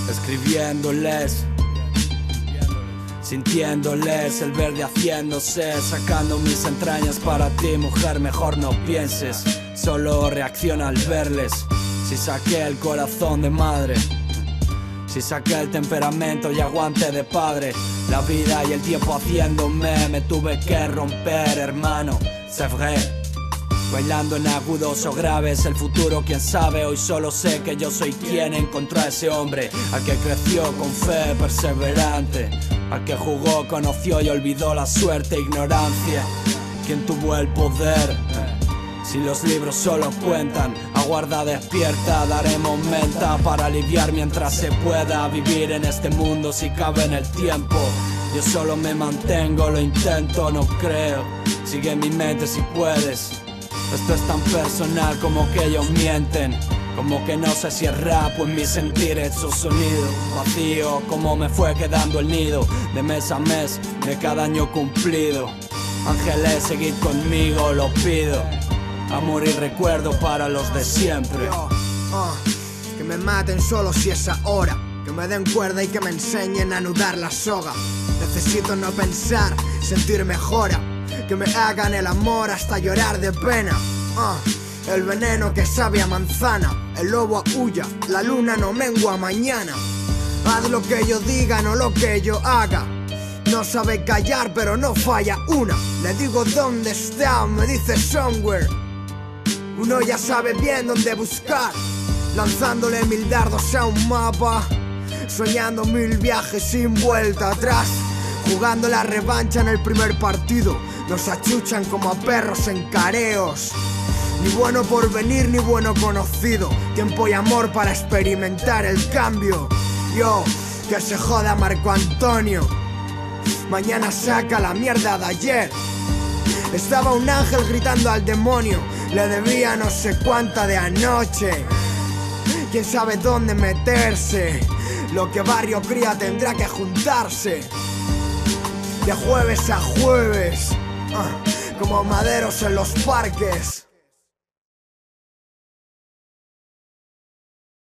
escribiéndoles, sintiéndoles, el verde haciéndose, sacando mis entrañas para ti, mujer, mejor no pienses, solo reacciona al verles. Si saqué el corazón de madre, si saqué el temperamento y aguante de padre, la vida y el tiempo haciéndome, me tuve que romper, hermano, c'est vrai. Bailando en agudos o graves, el futuro quién sabe. Hoy solo sé que yo soy quien encontró a ese hombre, al que creció con fe perseverante, al que jugó, conoció y olvidó la suerte e ignorancia. Quien tuvo el poder, si los libros solo cuentan, aguarda despierta, daremos menta para aliviar mientras se pueda vivir en este mundo si cabe en el tiempo. Yo solo me mantengo, lo intento, no creo, sigue en mi mente si puedes. Esto es tan personal como que ellos mienten, como que no sé si es rap o en mi sentir hecho sonido. Vacío como me fue quedando el nido, de mes a mes, de cada año cumplido. Ángeles, seguid conmigo, lo pido. Amor y recuerdo para los de siempre. Que me maten solo si es ahora, que me den cuerda y que me enseñen a anudar la soga. Necesito no pensar, sentir mejora, que me hagan el amor hasta llorar de pena. El veneno que sabe a manzana, el lobo aúlla, la luna no mengua mañana. Haz lo que yo diga, no lo que yo haga. No sabe callar pero no falla una. Le digo dónde está, me dice somewhere. Uno ya sabe bien dónde buscar, lanzándole 1000 dardos a un mapa, soñando 1000 viajes sin vuelta atrás, jugando la revancha en el primer partido. Nos achuchan como a perros en careos. Ni bueno por venir ni bueno conocido. Tiempo y amor para experimentar el cambio. Yo, que se joda Marco Antonio. Mañana saca la mierda de ayer. Estaba un ángel gritando al demonio, le debía no sé cuánta de anoche. Quién sabe dónde meterse, lo que barrio cría tendrá que juntarse. De jueves a jueves, como maderos en los parques.